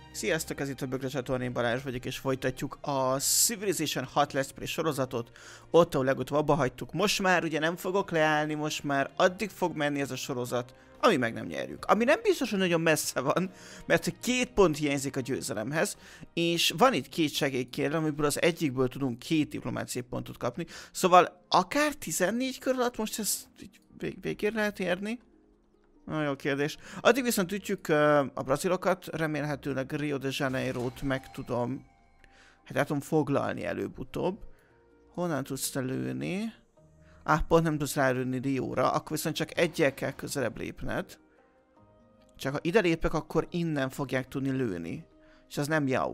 Sziasztok, ez itt a Bögre csatorna, én Balázs vagyok, és folytatjuk a Civilization 6 Let's Play sorozatot. Ott, ahol legutóbb abba hagytuk. Most már ugye nem fogok leállni, most már addig fog menni ez a sorozat, ami meg nem nyerjük. Ami nem biztos, hogy nagyon messze van, mert 2 pont hiányzik a győzelemhez, és van itt 2 segélykérelem, amiből az egyikből tudunk 2 diplomáciai pontot kapni. Szóval akár 14 kör alatt most ezt végére lehet érni. Nagyon jó kérdés. Addig viszont ütjük a brazilokat, remélhetőleg Rio de Janeiro-t meg tudom, el tudom foglalni előbb-utóbb. Honnan tudsz te lőni? Pont nem tudsz rálőni Rióra, akkor viszont csak egyel kell közelebb lépned. Csak ha ide lépek, akkor innen fogják tudni lőni. És az nem jó.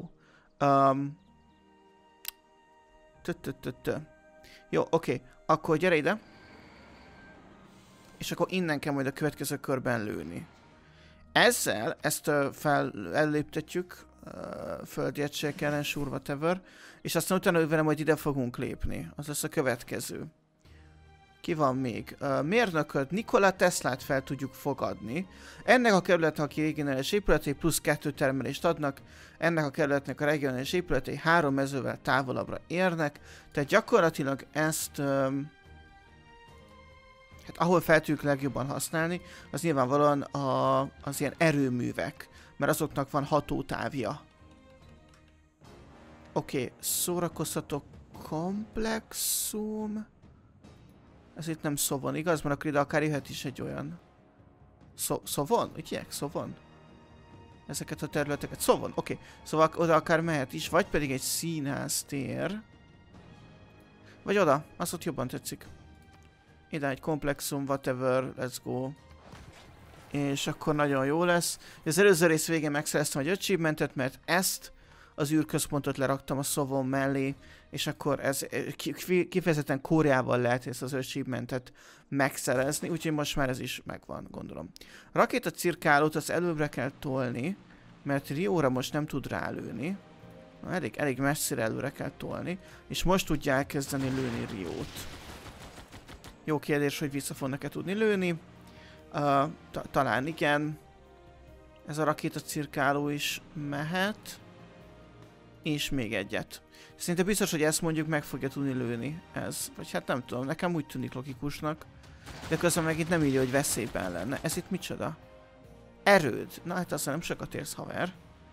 Jó, oké. Akkor gyere ide. És akkor innen kell majd a következő körben lőni. Ezzel ezt elléptetjük, földi egységek ellen, sure, whatever, és aztán utána vele majd ide fogunk lépni. Az lesz a következő. Ki van még? Mérnököt, Nikola Teslát fel tudjuk fogadni. Ennek a kerületnek a regionális épületei plusz 2 termelést adnak. Ennek a kerületnek a regionális épületei 3 mezővel távolabbra érnek. Tehát gyakorlatilag ezt... hát ahol fel tudjuk legjobban használni, az nyilvánvalóan az ilyen erőművek, mert azoknak van hatótávja. Oké, szórakoztató komplexum. Ez itt nem Szovon, igaz? Mert akkor ide akár jöhet is egy olyan. Szovon? Ugye? Szovon? Ezeket a területeket. Szovon, oké. Szóval oda akár mehet is, vagy pedig egy színháztér. Vagy oda, azt ott jobban tetszik. Ide egy komplexum, whatever, let's go. És akkor nagyon jó lesz. Az előző rész végén megszereztem egy achievementet, mert ezt az űrközpontot leraktam a Szovon mellé, és akkor ez kifejezetten Koreával lehet ezt az achievementet megszerezni, úgyhogy most már ez is megvan, gondolom. A rakétacirkálót az előbbre kell tolni, mert Rióra most nem tud rálőni. Elég messzire előre kell tolni, és most tudja elkezdeni lőni Riót. Jó kérdés, hogy vissza fognak-e tudni lőni. Talán igen. Ez a rakétacirkáló is mehet. És még egyet. Szinte biztos, hogy ezt mondjuk meg fogja tudni lőni. Ez. Vagy hát nem tudom, nekem úgy tűnik logikusnak. De közben meg itt nem írja, hogy veszélyben lenne. Ez itt micsoda? Erőd. Na hát aztán nem sokat érsz, haver.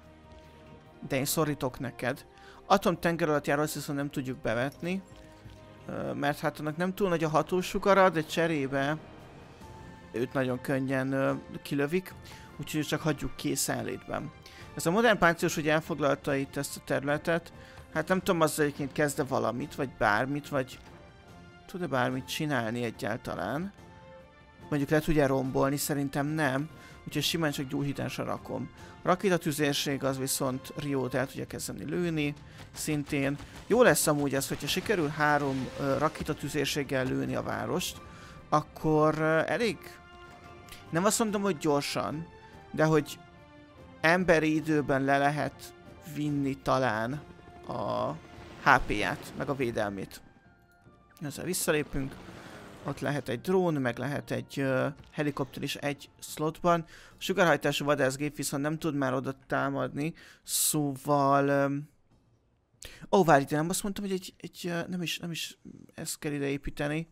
De én szorítok neked. Atomtenger alatt járó, azt viszont nem tudjuk bevetni. Mert hát annak nem túl nagy a hatósugara, de cserébe őt nagyon könnyen kilövik, úgyhogy csak hagyjuk készenlétben. Ez a modern páncélos, hogy elfoglalta itt ezt a területet, hát nem tudom, azzal egyébként kezde valamit, vagy bármit, vagy tud-e bármit csinálni egyáltalán. Mondjuk le tudja rombolni, szerintem nem, úgyhogy simán csak gyógyításra rakom. A rakétatüzérség az viszont Riót el tudja kezdeni lőni, szintén. Jó lesz amúgy ez, hogyha sikerül 3 rakétatüzérséggel lőni a várost, akkor elég, nem azt mondom, hogy gyorsan, de hogy emberi időben le lehet vinni talán a HP-ját, meg a védelmét. Ezzel visszalépünk. Ott lehet egy drón, meg lehet egy helikopter is egy slotban. A sugárhajtású vadászgép viszont nem tud már oda támadni, szóval... várj, ide nem azt mondtam, hogy nem is ezt kell ide építeni.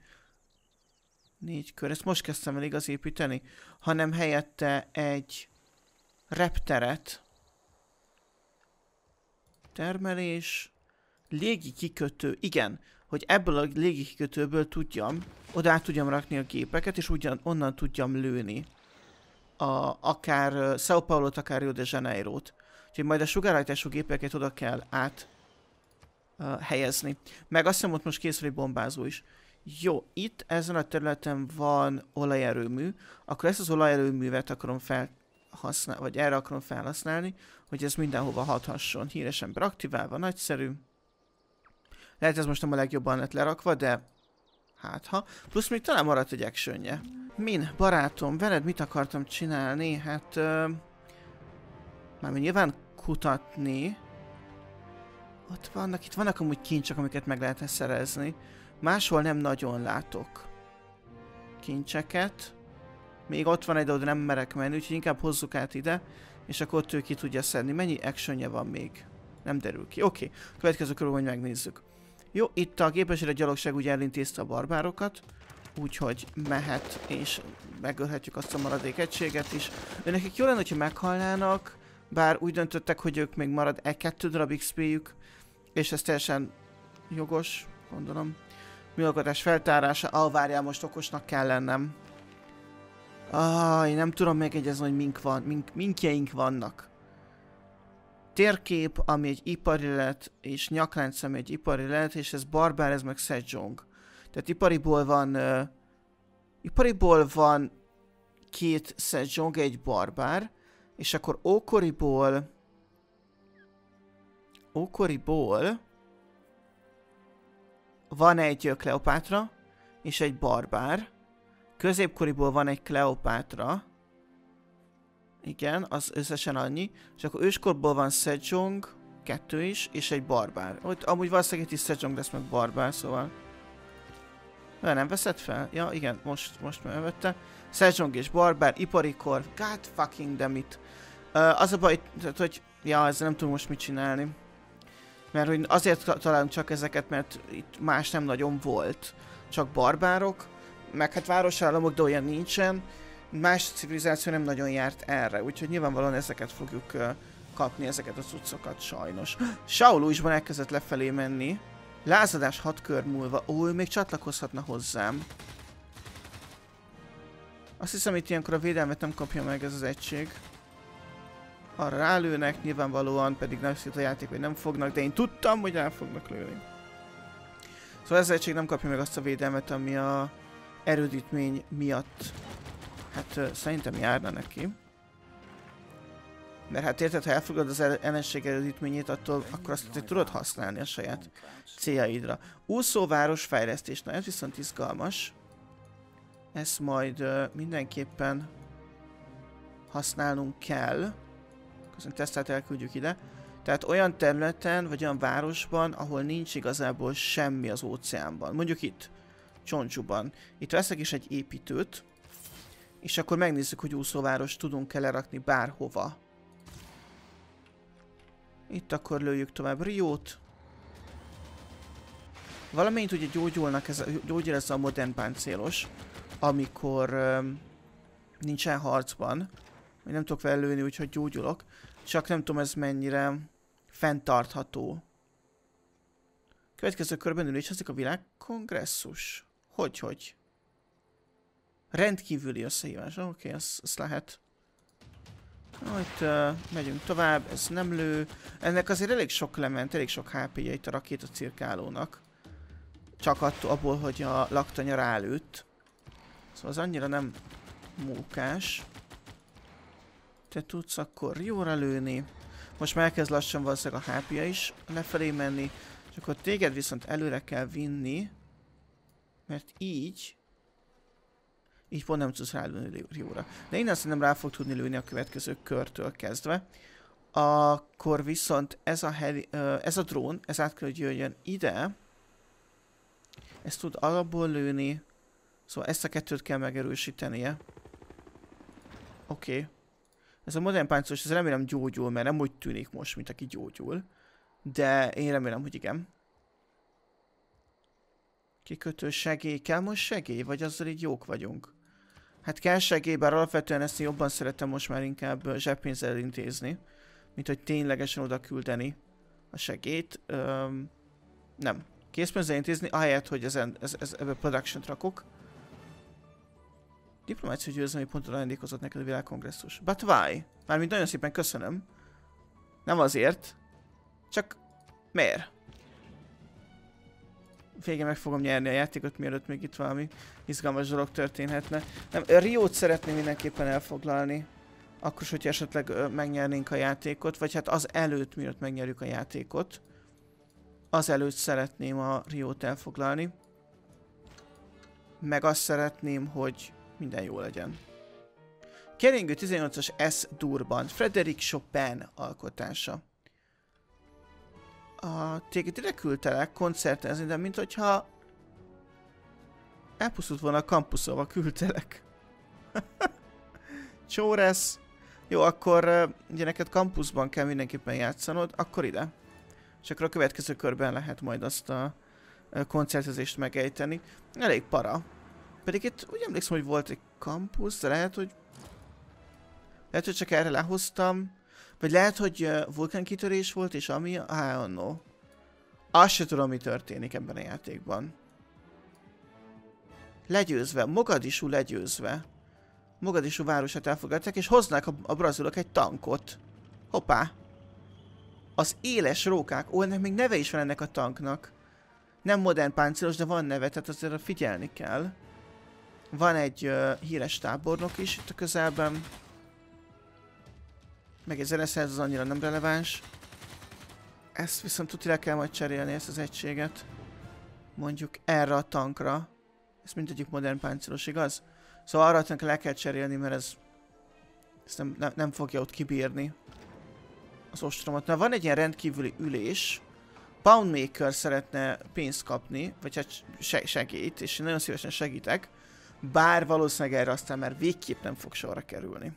4 kör, ezt most kezdtem el igaz építeni, hanem helyette egy repteret. Termelés, légi kikötő, igen. Hogy ebből a légikikötőből tudjam, oda át tudjam rakni a gépeket, és onnan tudjam lőni. Akár São Paulo-t, akár Rio de Janeiro-t. Úgyhogy majd a sugárhajtású gépeket oda kell át helyezni. Meg azt hiszem, ott most készül egy bombázó is. Jó, itt ezen a területen van olajerőmű, akkor ezt az olajerőművet akarom felhasználni, vagy erre akarom felhasználni, hogy ez mindenhova hathasson. Híres ember aktiválva, nagyszerű. Lehet ez most nem a legjobban lett lerakva, de hát ha. Plusz még talán maradt egy actionje. Min, barátom, veled mit akartam csinálni? Hát... mármint nyilván kutatni. Itt vannak amúgy kincsek, amiket meg lehetne szerezni. Máshol nem nagyon látok kincseket. Még ott van egy, de oda nem merek menni, úgyhogy inkább hozzuk át ide. és akkor ott ő ki tudja szedni. Mennyi actionje van még? Nem derül ki. Oké, következő körül majd megnézzük. Jó, itt a gépesére gyalogság ugye elintézte a barbárokat, úgyhogy mehet, és megölhetjük azt a maradék egységet is. De nekik jó lenne, hogyha meghalnának, bár úgy döntöttek, hogy ők még marad 2 darab XP-jük, és ez teljesen jogos, gondolom. Műalkotás feltárása, várjál, most okosnak kell lennem. Én nem tudom megegyezni, hogy minkjeink vannak. Térkép, ami egy ipari lelet, és nyaklánc, ami egy ipari lelet, és ez barbár, ez meg Sejong. Tehát ipariból van 2 Sejong, egy barbár, és akkor ókoriból van egy Kleopátra, és egy barbár. Középkoriból van egy Kleopátra. Igen, az összesen annyi. És akkor őskorból van Sejong, 2 is, és egy barbár. Ott amúgy valószínűleg egy is Sejong lesz meg barbár, szóval... Nem veszed fel? Ja, igen, most megvette. Sejong és barbár, iparikor. God fucking damn it. Az a baj, hogy... Ja, ezzel nem tudom most mit csinálni. Mert hogy azért találunk csak ezeket, mert itt más nem nagyon volt. Csak barbárok, meg hát városállamok, de olyan nincsen. Más civilizáció nem nagyon járt erre, úgyhogy nyilvánvalóan ezeket fogjuk kapni, ezeket a cuccokat sajnos. Shaolu isban elkezdett lefelé menni. Lázadás 6 kör múlva. Ő még csatlakozhatna hozzám. Azt hiszem, itt ilyenkor a védelmet nem kapja meg ez az egység. Arra rálőnek, nyilvánvalóan pedig nem szét a játék, hogy nem fognak, de én tudtam, hogy el fognak lőni. Szóval ez az egység nem kapja meg azt a védelmet, ami a erődítmény miatt, hát szerintem járna neki. Mert hát érted, ha elfogadod az ellenség erődítményét, akkor azt te tudod használni a saját céljaidra. Úszóváros fejlesztés, na ez viszont izgalmas. Ezt majd mindenképpen használnunk kell. Köszönöm, tesztát elküldjük ide. Tehát olyan területen, vagy olyan városban, ahol nincs igazából semmi az óceánban. Mondjuk itt, Csondzsuban. Itt veszek is egy építőt, és akkor megnézzük, hogy úszóvárost tudunk-e lerakni bárhova. Itt akkor lőjük tovább Riót. Valamint ugye gyógyul ez a modern páncélos, amikor nincsen harcban. Vagy nem tudok vele lőni, úgyhogy gyógyulok. Csak nem tudom, ez mennyire fenntartható. Következő körben ülésezik a világkongresszus. Hogy? Rendkívüli összehívás. Oké, ez lehet. Itt megyünk tovább, ez nem lő. Ennek azért elég sok lement, elég sok HP-je itt a rakéta cirkálónak. Csak abból, hogy a laktanya rálőtt. Szóval az annyira nem mókás. Te tudsz akkor jóra lőni. Most már elkezd lassan valószínűleg a HP-ja is lefelé menni. És akkor téged viszont előre kell vinni. Mert így pont nem tudsz rálőni Rióra. De innen szerintem rá fog tudni lőni a következő körtől kezdve. Akkor viszont ez a drón, ez át kell, hogy jöjjön ide. Ezt tud alapból lőni. Szóval ezt a kettőt kell megerősítenie. Oké. Ez a modern páncélos, ez remélem gyógyul, mert nem úgy tűnik most, mint aki gyógyul. De én remélem, hogy igen. Kikötő segély. Kell most segély? Vagy azzal így jók vagyunk? Hát kell segély, bár alapvetően ezt jobban szeretem most már inkább zseppénzzel intézni. Mint hogy ténylegesen oda küldeni a segélyt. Nem. Készpénzzel intézni, ahelyett, hogy ebbe production-t rakok. Diplomáciai győzelmi ponton ajándékozott neked a világkongresszus. But why? Mármint nagyon szépen köszönöm. Nem azért. Csak miért? Végén meg fogom nyerni a játékot, mielőtt még itt valami izgalmas dolog történhetne. Nem, Riót szeretném mindenképpen elfoglalni. Akkor, hogyha esetleg megnyernénk a játékot, vagy hát az előtt, mielőtt megnyerjük a játékot. Az előtt szeretném a Riót elfoglalni. Meg azt szeretném, hogy minden jó legyen. Keringő 18-as S durban. Frédéric Chopin alkotása. Téged ide küldtelek koncertezni, de mint hogyha elpusztult volna a kampuszova, küldtelek. Csóresz. Jó, akkor ugye neked kampuszban kell mindenképpen játszanod, akkor ide. És akkor a következő körben lehet majd azt a koncertezést megejteni. Elég para. Pedig itt úgy emlékszem, hogy volt egy kampusz, de lehet, hogy csak erre lehoztam. Vagy lehet, hogy vulkánkitörés volt, és ami... no. Azt se tudom, mi történik ebben a játékban. Legyőzve, Mogadishu legyőzve. Mogadishu városát elfogadták, és hoznák a brazilok egy tankot. Hoppá! Az éles rókák. Ó, ennek még neve is van ennek a tanknak. Nem modern páncélos, de van neve, tehát azért figyelni kell. Van egy híres tábornok is itt a közelben. Meg egy zeneszerz, az annyira nem releváns. Ezt viszont tudni kell majd cserélni, ezt az egységet. Mondjuk erre a tankra. Ez mindegyik modern páncélos, igaz? Szóval arra a tankra le kell cserélni, mert ez nem fogja ott kibírni az ostromot. Na, van egy ilyen rendkívüli ülés. Poundmaker szeretne pénzt kapni, vagy hát segít, és én nagyon szívesen segítek. Bár valószínűleg erre aztán már végképp nem fog sorra kerülni.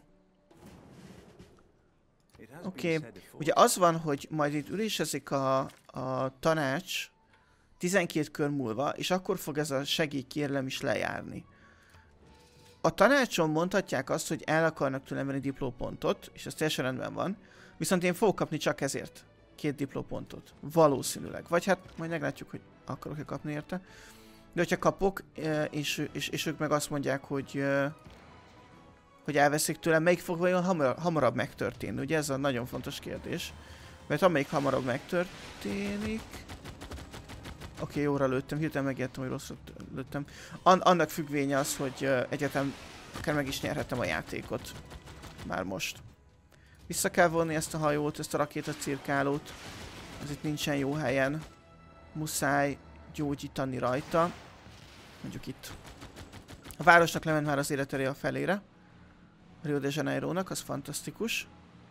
Oké. Ugye az van, hogy majd itt ülésezik a tanács 12 kör múlva, és akkor fog ez a segélykérelem is lejárni. A tanácson mondhatják azt, hogy el akarnak tőlem venni diplópontot, és ez teljesen rendben van, viszont én fogok kapni csak ezért 2 diplópontot. Valószínűleg. Vagy hát majd meglátjuk, hogy akarok-e kapni érte. De hogyha kapok, és ők meg azt mondják, hogy elveszik tőlem, melyik fog vajon hamarabb megtörténni? Ugye ez a nagyon fontos kérdés. Mert amelyik hamarabb megtörténik... Oké, jóra lőttem, hirtelen megijedtem, hogy rosszat lőttem. Annak függvénye az, hogy egyetem akár meg is nyerhetem a játékot. Már most. Vissza kell vonni ezt a hajót, ezt a rakétacirkálót. Ez itt nincsen jó helyen. Muszáj gyógyítani rajta. Mondjuk itt. A városnak lement már az életereje a felére. Rio de Janeirónak, az fantasztikus.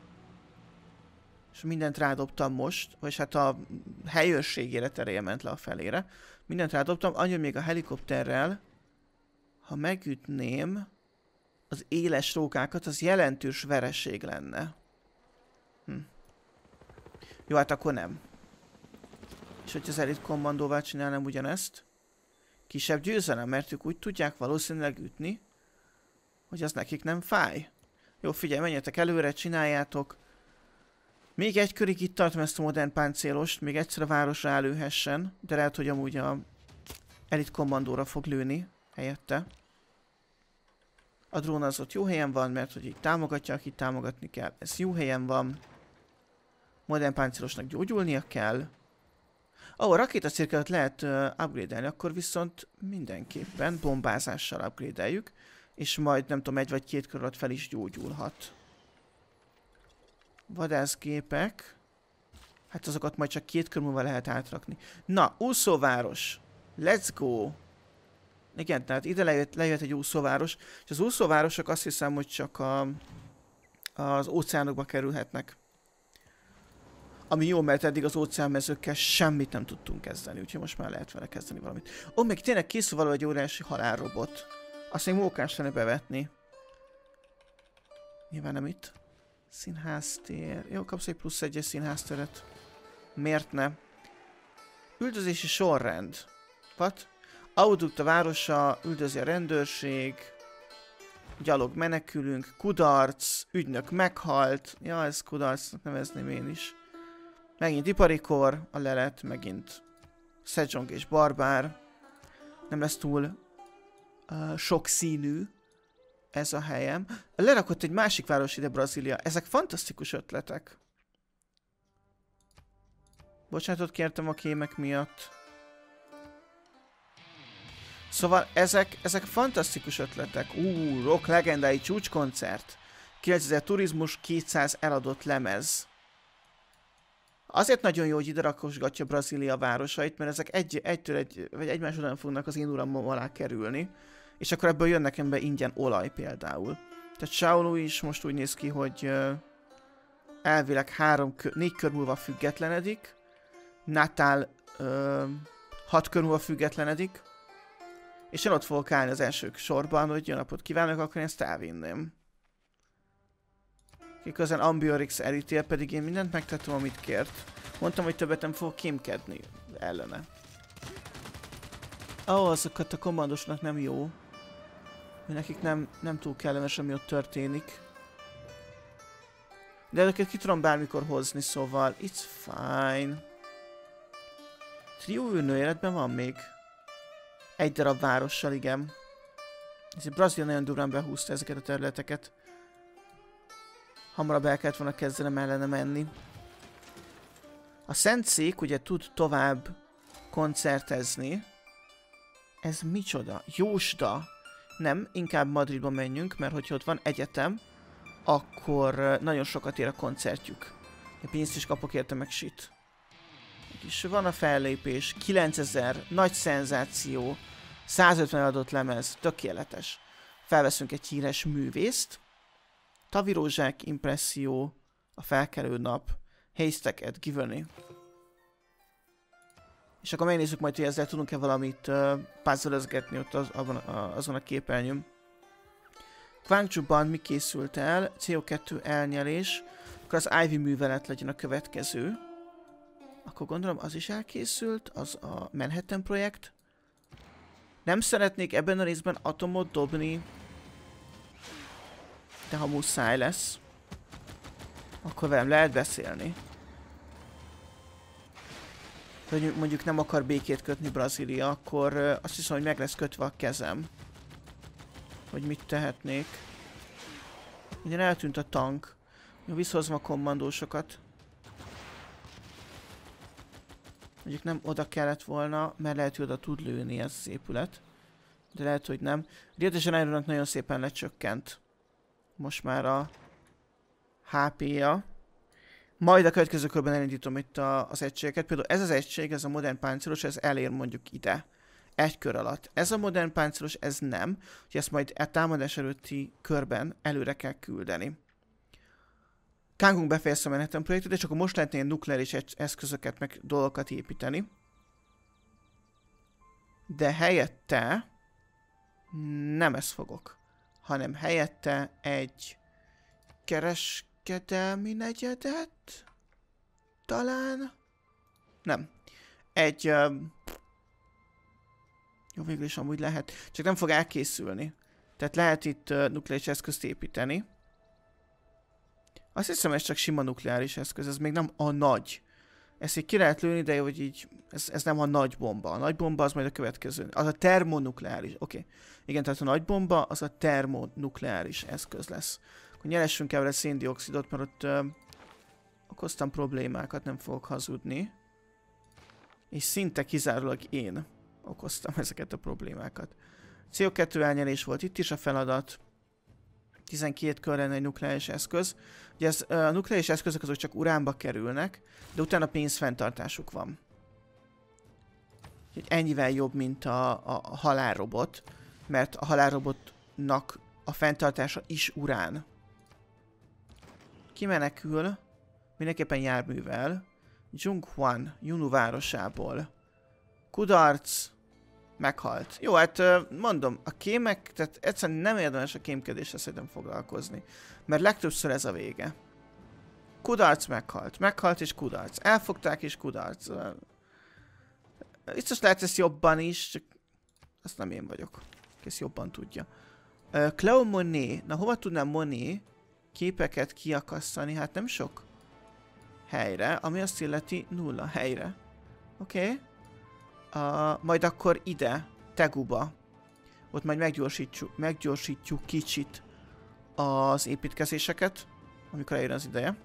És mindent rádobtam most, vagy hát a helyőrség életereje ment le a felére. Mindent rádobtam, annyi még a helikopterrel, ha megütném az éles rókákat, az jelentős vereség lenne. Jó, hát akkor nem. És hogy az elit kommandóval csinálnám ugyanezt, kisebb győzelem, mert ők úgy tudják valószínűleg ütni, hogy az nekik nem fáj. Jó, figyelj, menjetek előre, csináljátok. Még egy körig itt tartom ezt a modern páncélost, még egyszer a városra előhessen, de lehet, hogy amúgy a elit kommandóra fog lőni helyette. A drón az ott jó helyen van, mert hogy így támogatja, akit támogatni kell. Ez jó helyen van. Modern páncélosnak gyógyulnia kell. A rakétacirkálót lehet upgrade-elni, akkor viszont mindenképpen bombázással upgrade-eljük, és majd nem tudom, 1 vagy 2 kör alatt fel is gyógyulhat. Vadászgépek. Hát azokat majd csak 2 kör múlva lehet átrakni. Na, úszóváros. Let's go! Igen, tehát ide lejött egy úszóváros, és az úszóvárosok azt hiszem, hogy csak az óceánokba kerülhetnek. Ami jó, mert eddig az óceánmezőkkel semmit nem tudtunk kezdeni, úgyhogy most már lehet vele kezdeni valamit. Ó, még tényleg készül való egy óriási halálrobot. Azt még mókás lenne bevetni. Nyilván nem itt. Színháztér. Jó, kapsz egy plusz 1-es színházteret. Miért ne? Üldözési sorrend. What? Audukt a városa, üldözi a rendőrség. Gyalog menekülünk, kudarc, ügynök meghalt. Ja, ez kudarcnak nevezném én is. Megint iparikor, a lelet, megint Sejong és barbár. Nem lesz túl sokszínű ez a helyem. Lerakott egy másik város ide, Brazília. Ezek fantasztikus ötletek. Bocsánatot kértem a kémek miatt. Szóval ezek fantasztikus ötletek. Rock legendái csúcskoncert. 9000 turizmus, 200 eladott lemez. Azért nagyon jó, hogy ide rakosgatja Brazília városait, mert ezek vagy egymás után fognak az én uramom alá kerülni. És akkor ebből jön nekem be ingyen olaj például. Tehát Shaolu is most úgy néz ki, hogy elvileg 4 kör múlva függetlenedik. Natal 6 kör múlva függetlenedik. És én ott fogok állni az első sorban, hogy jó napot kívánok, akkor én ezt elvinném. Közben Ambiorix elítél, pedig én mindent megtettem, amit kért. Mondtam, hogy többet nem fogok kémkedni ellene. Azokat a kommandosnak nem jó. Nekik nem túl kellemes, ami ott történik. De ezeket ki tudom bármikor hozni, szóval it's fine. Trió űrnő életben van még. Egy darab várossal, igen. Ezért Brazília nagyon durván behúzta ezeket a területeket. Hamarabb el kellett volna kezdenem ellene menni. A Szentszék ugye tud tovább koncertezni. Ez micsoda? Jósda! Nem, inkább Madridba menjünk, mert hogyha ott van egyetem, akkor nagyon sokat ér a koncertjük. Én pénzt is kapok érte, meg shit. És van a fellépés, 9000, nagy szenzáció, 150 adott lemez, tökéletes. Felveszünk egy híres művészt. Tavirózsák impresszió, a felkelő nap, Haystack at Giverny. És akkor megnézzük majd, hogy ezzel tudunk-e valamit puzzle-özgetni ott azon a képernyőn. Guangzhou-ban mi készült el? CO2 elnyelés. Akkor az Ivy művelet legyen a következő. Akkor gondolom az is elkészült, az a Manhattan projekt. Nem szeretnék ebben a részben atomot dobni, de ha muszáj lesz, akkor velem lehet beszélni. Hogy mondjuk nem akar békét kötni Brazília, akkor azt hiszem, hogy meg lesz kötve a kezem. Hogy mit tehetnék. Ugye eltűnt a tank. Visszahozom a kommandósokat. Mondjuk nem oda kellett volna, mert lehet, hogy oda tud lőni ez az épület. De lehet, hogy nem. Rio de Janeirónak nagyon szépen lecsökkent. Most már a HP-ja. Majd a következő körben elindítom itt az egységeket. Például ez az egység, ez a modern páncélos, ez elér mondjuk ide. Egy kör alatt. Ez a modern páncélos, ez nem. Úgyhogy ezt majd a támadás előtti körben előre kell küldeni. Kangunk befejezte a Manhattan projektet, és akkor most lehetne ilyen nukleáris eszközöket, meg dolgokat építeni. De helyette nem ezt fogok, hanem helyette egy kereskedelmi negyedet? Talán? Nem. Egy... jó, végül is amúgy lehet. Csak nem fog elkészülni. Tehát lehet itt nukleáris eszközt építeni. Azt hiszem, ez csak sima nukleáris eszköz, ez még nem a nagy. Ezt így ki lehet lőni, de hogy így, ez nem a nagy bomba. A nagy bomba az majd a következő. Az a termonukleáris, oké. Igen, tehát a nagy bomba az a termonukleáris eszköz lesz. Akkor nyeressünk el vele széndioxidot, mert ott okoztam problémákat, nem fogok hazudni. És szinte kizárólag én okoztam ezeket a problémákat. CO2 elnyelés volt itt is a feladat. 12 kör lenne egy nukleáris eszköz. Ugye a nukleáris eszközök azok csak uránba kerülnek, de utána pénzfenntartásuk van. Úgyhogy ennyivel jobb, mint a halálrobot, mert a halálrobotnak a fenntartása is urán. Kimenekül, mindenképpen járművel, Zhonghuan, Yunu városából. Kudarc, meghalt. Jó, hát mondom, a kémek, tehát egyszerűen nem érdemes a kémkedésre szerintem foglalkozni. Mert legtöbbször ez a vége. Kudarc, meghalt. Meghalt és kudarc. Elfogták és kudarc. Biztos lehet ezt jobban is, csak azt nem én vagyok. Ezt jobban tudja. Cleo Monet. Na, hova tudnám Monet képeket kiakasztani? Hát nem sok helyre, ami azt illeti 0 helyre. Oké. Majd akkor ide, Teguba. Ott majd meggyorsítjuk kicsit az építkezéseket, amikor eljön az ideje.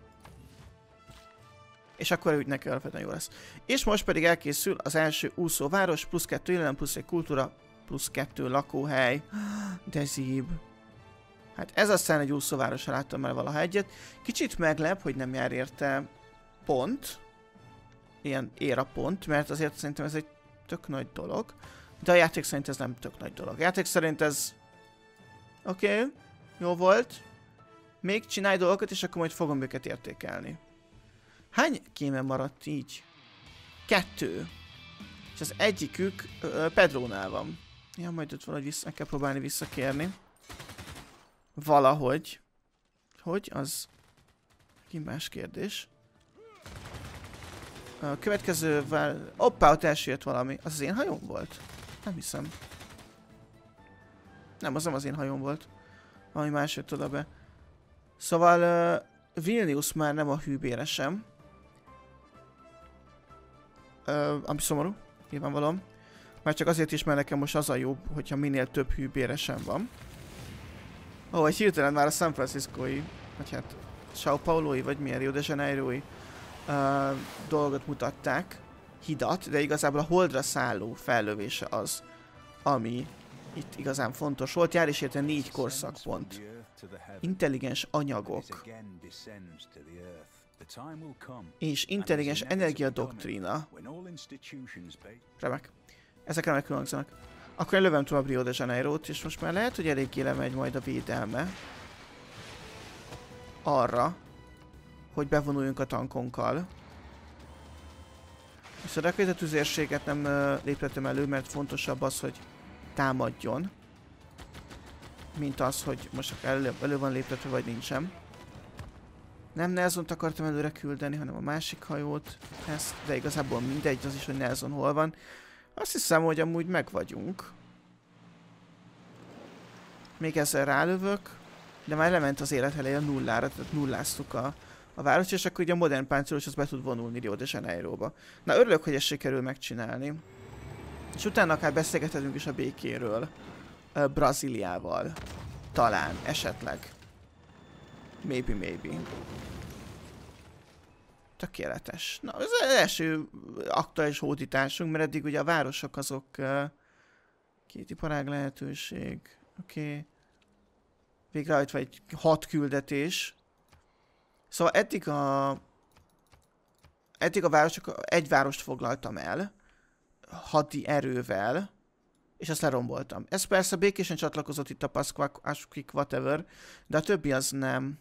És akkor úgy neki alapvetően jó lesz. És most pedig elkészül az első úszóváros, plusz 2 élelem, plusz egy kultúra, plusz 2 lakóhely. De zíb. Hát ez aztán egy úszóvárosra láttam már valaha egyet. Kicsit meglep, hogy nem jár érte pont. Ilyen érapont, mert azért szerintem ez egy tök nagy dolog. De a játék szerint ez nem tök nagy dolog. A játék szerint ez... Oké, jó volt. Még csinálj dolgokat, és akkor majd fogom őket értékelni. Hány kéme maradt így? 2. És az egyikük Pedrónál van. Ja, majd ott valahogy meg kell próbálni visszakérni. Valahogy. Hogy? Az Más kérdés. A következővel... Hoppá, ott elsőjött valami. Az én hajóm volt? Nem hiszem. Nem, az nem az én hajóm volt. Valami más jött oda be. Szóval Vilnius már nem a hűbéresem. Ami szomorú, nyilvánvalóan. Már csak azért is, mert nekem most az a jobb, hogyha minél több hűbéresem van. Ó, egy hirtelen már a San Franciscói, vagy hát São Paulói, vagy milyen Rio de Janeirói dolgot mutatták. Hidat, de igazából a holdra szálló fellövése az, ami itt igazán fontos volt. Jár is érte 4 korszakpont. Intelligens anyagok. És intelligens energiadoktrína. Remek. Ezek remekül hangzanak. Akkor én lövöm tovább Rio de Janeirót, és most már lehet, hogy eléggé lemegy majd a védelme. Arra, hogy bevonuljunk a tankonkkal. Viszont a tüzérséget nem léptetem elő, mert fontosabb az, hogy támadjon. Mint az, hogy most elő van léptetve, vagy nincsen. Nem Nelsont akartam előre küldeni, hanem a másik hajót. Ezt, de igazából mindegy, az is, hogy Nelson hol van. Azt hiszem, hogy amúgy meg vagyunk. Még ezzel rálövök, de már lement az életheleje a nullára, tehát nulláztuk a város, és akkor ugye a modern páncélos az be tud vonulni Rio de Janeiróba. Na, örülök, hogy ezt sikerül megcsinálni. És utána akár beszélgethetünk is a békéről. Brazíliával. Talán, esetleg. Maybe. Tökéletes. Na, ez az első aktuális hódításunk, mert eddig ugye a városok azok... két iparág lehetőség. Oké. Végrehajtva egy 6 küldetés. Szóval eddig a városok... egy várost foglaltam el. Hadi erővel. És azt leromboltam. Ez persze békésen csatlakozott itt a Pasquak, Ashkik, whatever. De a többi az nem.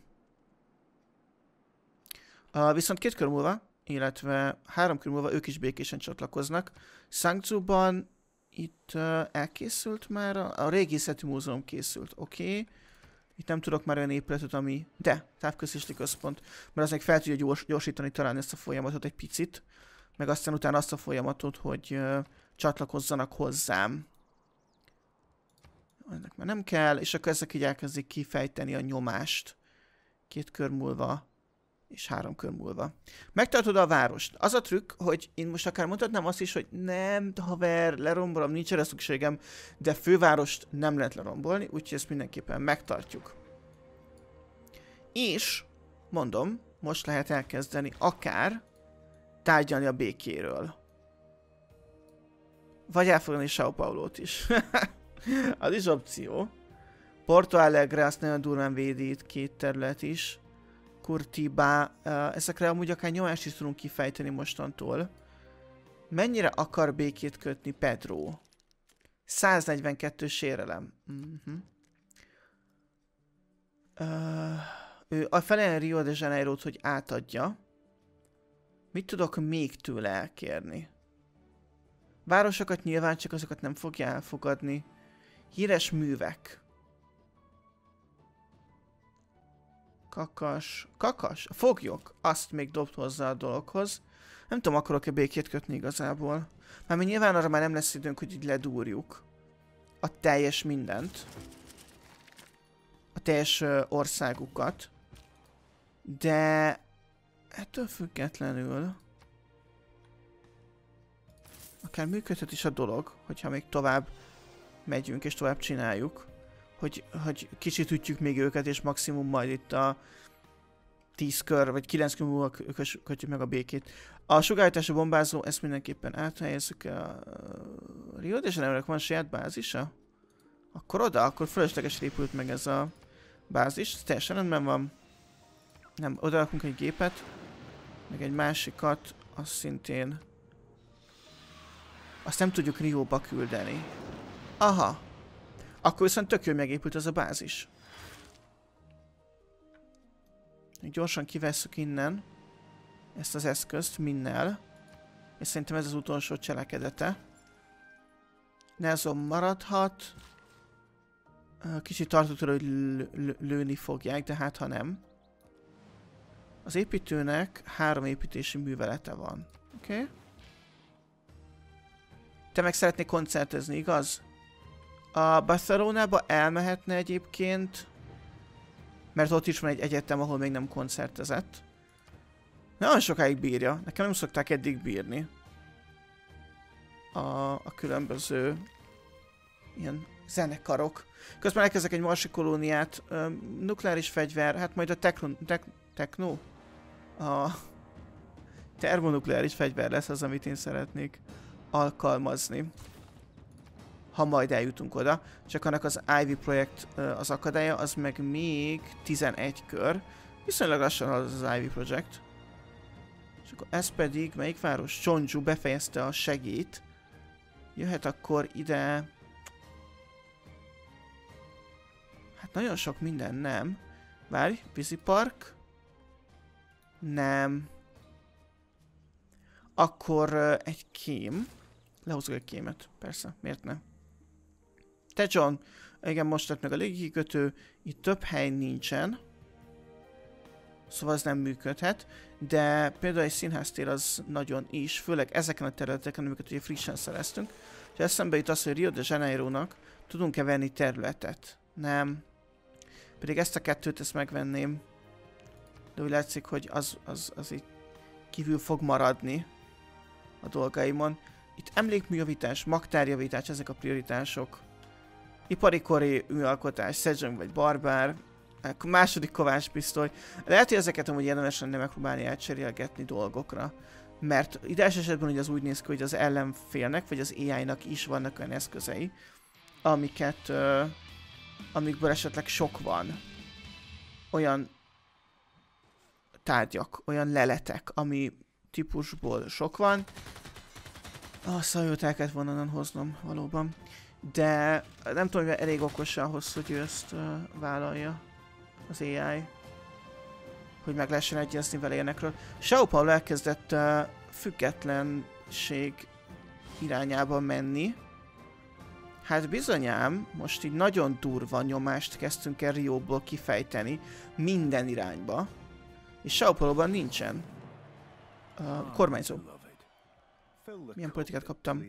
Viszont 2 kör múlva, illetve 3 kör múlva ők is békésen csatlakoznak. Sangzhuban itt elkészült már, a régészeti múzeum készült, oké. Itt nem tudok már olyan épületet, ami... De, távközlési központ, mert az meg fel tudja gyorsítani talán ezt a folyamatot egy picit. Meg aztán utána azt a folyamatot, hogy csatlakozzanak hozzám. Ennek már nem kell, és akkor ezek így elkezdik kifejteni a nyomást. 2 kör múlva. És 3 kör múlva. Megtartod a várost. Az a trükk, hogy én most akár mondhatnám azt is, hogy nem, haver, lerombolom, nincs erre szükségem, de fővárost nem lehet lerombolni, úgyhogy ezt mindenképpen megtartjuk. És, mondom, most lehet elkezdeni akár tárgyalni a békéről. Vagy elfogadni São Paulót is. Az is opció. Porto Alegre azt nagyon durván védi itt 2 terület is. Curitiba, ezekre amúgy akár nyomást is tudunk kifejteni mostantól. Mennyire akar békét kötni Pedro? 142 sérelem. Ő a felén Rio de Janeirót, hogy átadja. Mit tudok még tőle elkérni? Városokat nyilván, csak azokat nem fogja elfogadni. Híres művek. Kakas? A foglyok. Azt még dobt hozzá a dologhoz. Nem tudom, akarok-e békét kötni igazából. Mármint nyilván arra már nem lesz időnk, hogy így ledúrjuk. A teljes mindent. A teljes országukat. De... ettől függetlenül... akár működhet is a dolog, hogyha még tovább megyünk és tovább csináljuk. Hogy kicsit ütjük még őket, és maximum majd itt a 10 kör, vagy 9 kör múlva kötjük meg a békét. A sugárítású bombázó, ezt mindenképpen áthelyezzük. A Rio de Janeirónak van saját bázisa? Akkor oda, akkor fölösleges épült meg ez a bázis. Ez teljesen rendben van. Nem, oda rakunk egy gépet, meg egy másikat, azt szintén... azt nem tudjuk Rióba küldeni. Aha. Akkor viszont tök jó, hogy megépült az a bázis. Gyorsan kivesszük innen ezt az eszközt minnel. És szerintem ez az utolsó cselekedete. Nelson maradhat. Kicsit tartott tőle, hogy lőni fogják, de hát ha nem. Az építőnek 3 építési művelete van. Oké? Okay? Te meg szeretnél koncertezni, igaz? A Barcelonába elmehetne egyébként, mert ott is van egy egyetem, ahol még nem koncertezett. Nagyon sokáig bírja. Nekem nem szokták eddig bírni. A különböző ilyen zenekarok. Közben elkezdek egy marsi kolóniát. Nukleáris fegyver, hát majd a techno? A termonukleáris fegyver lesz az, amit én szeretnék alkalmazni. Ha majd eljutunk oda. Csak annak az Ivy projekt az akadálya, az meg még 11 kör. Viszonylag lassan az Ivy projekt. És akkor ez pedig, melyik város? Chonju befejezte a segít. Jöhet akkor ide... Hát nagyon sok minden nem. Várj, vízipark. Nem. Akkor egy kém. Lehozok egy kémet, persze, miért ne? Te John, igen, most lett meg a légikikötő, itt több hely nincsen. Szóval az nem működhet, de például egy színháztér az nagyon is, főleg ezeken a területeken, amiket ugye frissen szereztünk. És eszembe jut az, hogy Rio de Janeirónak tudunk-e venni területet? Nem. Pedig ezt a kettőt ezt megvenném. De úgy látszik, hogy az így kívül fog maradni a dolgaimon. Itt emlékműjavítás, magtárjavítás, ezek a prioritások. Ipari kori műalkotás, Sejong vagy Barbár. Második Kovács pisztoly. Lehet, hogy ezeket amúgy érdemes lenne megpróbálni elcserélgetni dolgokra. Mert ideális esetben ugye az úgy néz ki, hogy az ellenfélnek, vagy az AI-nak is vannak olyan eszközei, amiket, amikből esetleg sok van. Olyan tárgyak, olyan leletek, ami típusból sok van. A szajót el kellett volna onnan hoznom valóban. De nem tudom, hogy elég okos ahhoz, hogy ő ezt vállalja az AI. Hogy meg lehessen egyezni vele ilyenekről. Sao Paulo elkezdett függetlenség irányába menni. Hát bizonyám, most így nagyon durva nyomást kezdtünk el Rióból kifejteni minden irányba. És Sao Pauloban nincsen kormányzó. Milyen politikát kaptam?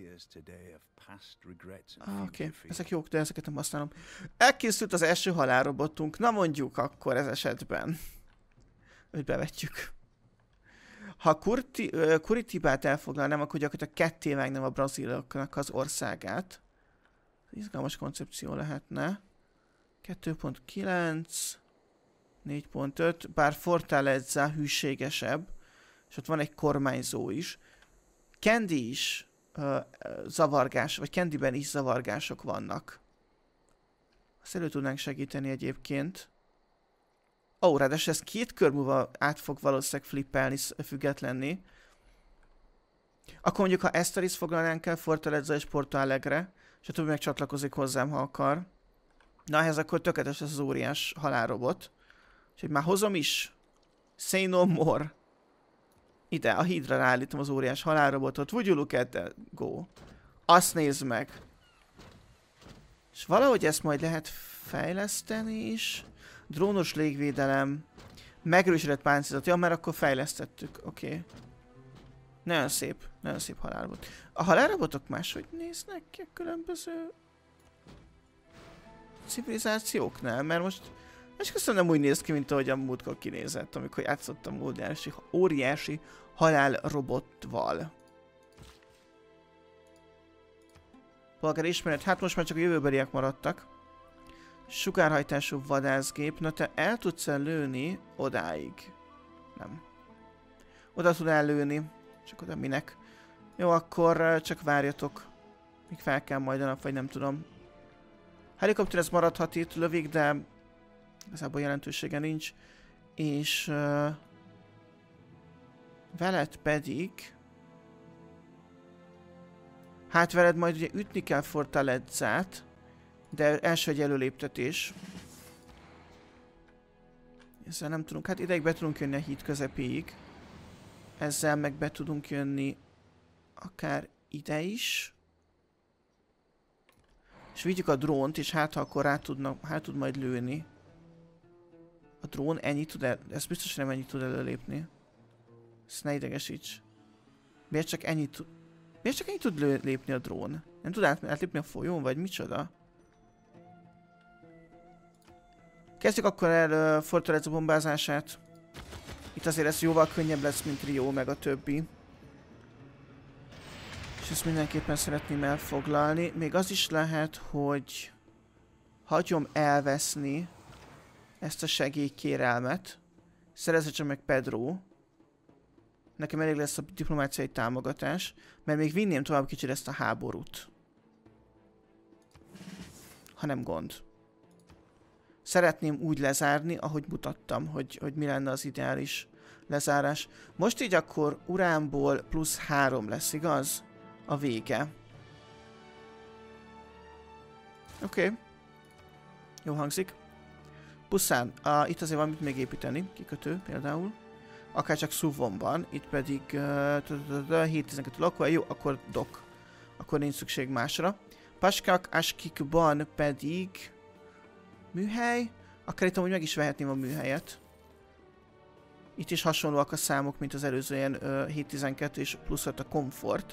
Oké, ezek jók, de ezeket nem használom. Elkészült az első halálrobotunk, na mondjuk akkor ez esetben. Őt bevetjük. Ha Curitibát elfoglalnám, akkor gyakorlatilag ketté vágnám a braziloknak az országát. Izgalmas koncepció lehetne. 2.9, 4.5, bár Fortaleza hűségesebb, és ott van egy kormányzó is. Candy is zavargás, vagy Candyben is zavargások vannak. Azt elő tudnánk segíteni egyébként. Ó, ráadásul ez 2 kör múlva át fog valószínűleg flippelni, függetlenni. Akkor mondjuk, ha ezt a részt foglalnánk el, Fortaleza és Porto Alegre, és a többi meg csatlakozik hozzám, ha akar. Na, ehhez akkor tökéletes az óriás halálrobot. Úgyhogy már hozom is. Say no more. Ide, a hídra ráállítom az óriás halálrobotot. Would you look at that? Go. Azt nézd meg. És valahogy ezt majd lehet fejleszteni is. Drónos légvédelem. Megerősített páncélzat. Ja, mert akkor fejlesztettük. Oké. Okay. Nagyon szép halálrobot. A halálrobotok máshogy néznek ki a különböző civilizációknál, mert most köszönöm nem úgy néz ki, mint ahogy a múltkor kinézett, amikor játszottam óriási halálrobotval. Polgári ismeret, hát most már csak a jövőbeliek maradtak. Sugárhajtású vadászgép, na te el tudsz lőni odáig? Nem. Oda tud lőni, csak oda minek. Jó, akkor csak várjatok, míg fel kell majd a nap, vagy nem tudom. Helikopter ez maradhat itt, lövik, de igazából jelentősége nincs. És veled pedig... Hát veled majd ugye ütni kell Fortalezát, de első egy előléptetés. Ezzel nem tudunk, hát ideig be tudunk jönni a híd közepéig. Ezzel meg be tudunk jönni akár ide is. És vigyük a drónt, és hát ha akkor rá tud majd lőni. A drón ennyit tud el... Ez biztos, hogy nem ennyit tud előlépni. Ezt ne idegesíts. Miért csak ennyit tud... Miért csak ennyit tud lépni a drón? Nem tud átlépni a folyón, vagy micsoda? Kezdjük akkor el Fortaleza bombázását. Itt azért ez jóval könnyebb lesz, mint Rio, meg a többi. És ezt mindenképpen szeretném elfoglalni. Még az is lehet, hogy hagyom elveszni ezt a segélykérelmet. Szerezze csak meg Pedro. Nekem elég lesz a diplomáciai támogatás, mert még vinném tovább kicsit ezt a háborút. Ha nem gond. Szeretném úgy lezárni, ahogy mutattam, hogy mi lenne az ideális lezárás. Most így akkor uránból +3 lesz, igaz? A vége. Oké. Jó hangzik. Puszán, itt azért valamit még építeni, kikötő például. Akár csak Szuvonban, itt pedig 7-12 lakóhely, jó, akkor dok. Akkor nincs szükség másra. Paskak Askikban pedig műhely. Akár itt amúgy meg is vehetném a műhelyet. Itt is hasonlóak a számok, mint az előző ilyen 7-12 és +5 a komfort.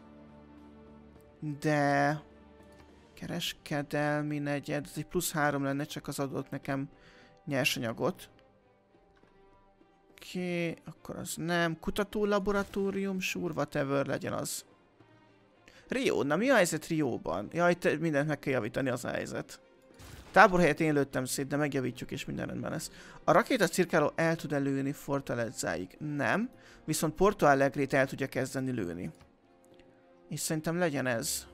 De... kereskedelmi negyed, ez egy +3 lenne, csak az adott nekem nyersanyagot. Oké, akkor az nem. Kutatólaboratórium, sure, whatever, legyen az. Rio, na mi a helyzet Rióban? Ja, itt mindent meg kell javítani, az a helyzet. Táborhelyet én lőttem szét, de megjavítjuk és minden rendben lesz. A rakéta cirkáló el tud-e lőni Fortalezáig? Nem. Viszont Porto Alegrét el tudja kezdeni lőni. És szerintem legyen ez.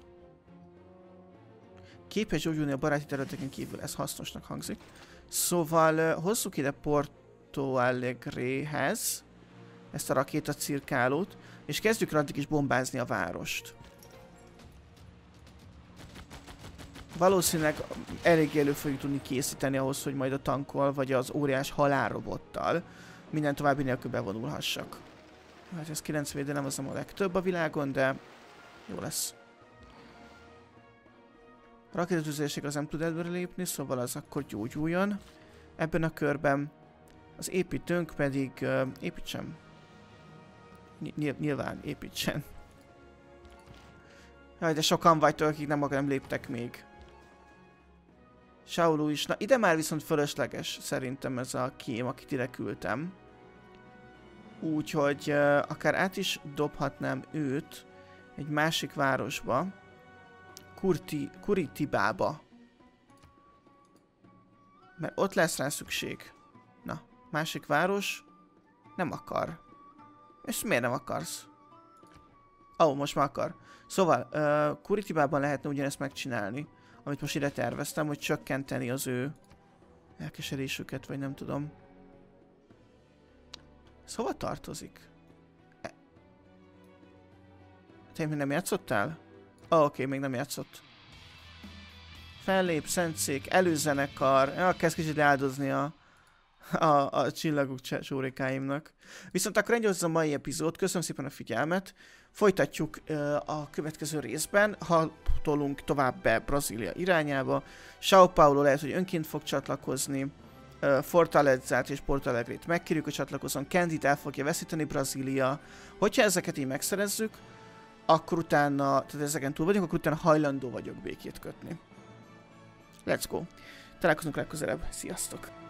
Képes gyógyulni a baráti területeken kívül, ez hasznosnak hangzik. Szóval hozzuk ide Porto Alegréhez ezt a rakéta cirkálót, és kezdjük addig is bombázni a várost. Valószínűleg elég elő fogjuk tudni készíteni ahhoz, hogy majd a tankkal vagy az óriás halálrobottal minden további nélkül bevonulhassak. Hát ez 9 védelem, az nem a legtöbb a világon, de jó lesz. A rakétatüzérség az nem tud előre lépni, szóval az akkor gyógyuljon. Ebben a körben az építőnk pedig építsen. Nyilván építsen. Jaj, de sokan vagytok, akik nem léptek még. Shaolu is. Na, ide már viszont fölösleges szerintem ez a kém, akit ide küldtem. Úgyhogy akár át is dobhatnám őt egy másik városba. Kuritibába. Mert ott lesz rá szükség. Na, másik város nem akar. És miért nem akarsz? Ó, most már akar. Szóval, Kuritibában lehetne ugyanezt megcsinálni, amit most ide terveztem, hogy csökkenteni az ő elkeserésüket, vagy nem tudom. Ez hova tartozik? Te még nem játszottál? Oké, még nem játszott. Fellép, szentszék, előzenekar. Kezd kicsit leáldozni a csillagok csórikáimnak. Viszont akkor ennyi az a mai epizód. Köszönöm szépen a figyelmet. Folytatjuk a következő részben. Hatolunk tovább be Brazília irányába. São Paulo lehet, hogy önként fog csatlakozni. Fortalezát és Porto Alegrét megkérjük, hogy csatlakozzon. Candit el fogja veszíteni Brazília. Hogyha ezeket így megszerezzük, akkor utána, tehát ezeken túl vagyunk, akkor utána hajlandó vagyok békét kötni. Let's go! Találkozunk legközelebb. Sziasztok!